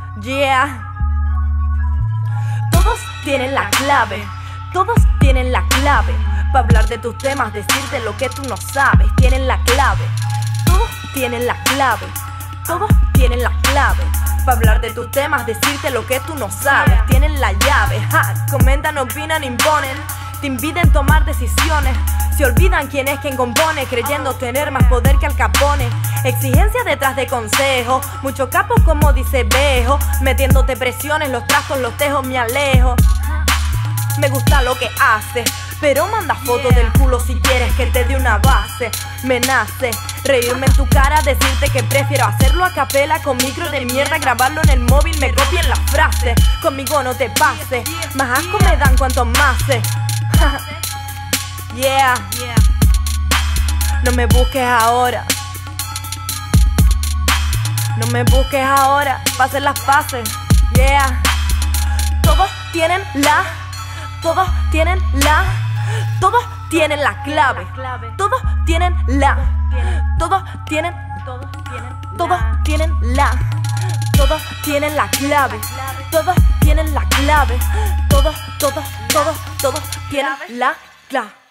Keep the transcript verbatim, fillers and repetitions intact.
Yeah. Todos tienen la clave, todos tienen la clave para hablar de tus temas, decirte lo que tú no sabes. Tienen la clave, todos tienen la clave, todos tienen la clave para hablar de tus temas, decirte lo que tú no sabes. Tienen la llave, ja, comentan, opinan, imponen, te impiden tomar decisiones. Se olvidan quién es quien compone, creyendo tener más poder que Al Capone. Exigencia detrás de consejos, muchos capos como dice Bejo, metiéndote presiones, los trastos, los tejos, me alejo. Me gusta lo que hace, pero manda fotos del culo si quieres que te dé una base. Me nace reírme en tu cara, decirte que prefiero hacerlo a capela con micro de mierda, grabarlo en el móvil, me copien las frases. Conmigo no te pases, más asco me dan cuanto más sé. Yeah. No me busques ahora, no me busques ahora, pasen las pases. Yeah. Todos tienen la, todos tienen la, todos tienen la clave, todos tienen la, todos tienen, todos tienen la, todos tienen la clave, todos tienen la clave, todos, todos, todos, todos tienen la clave.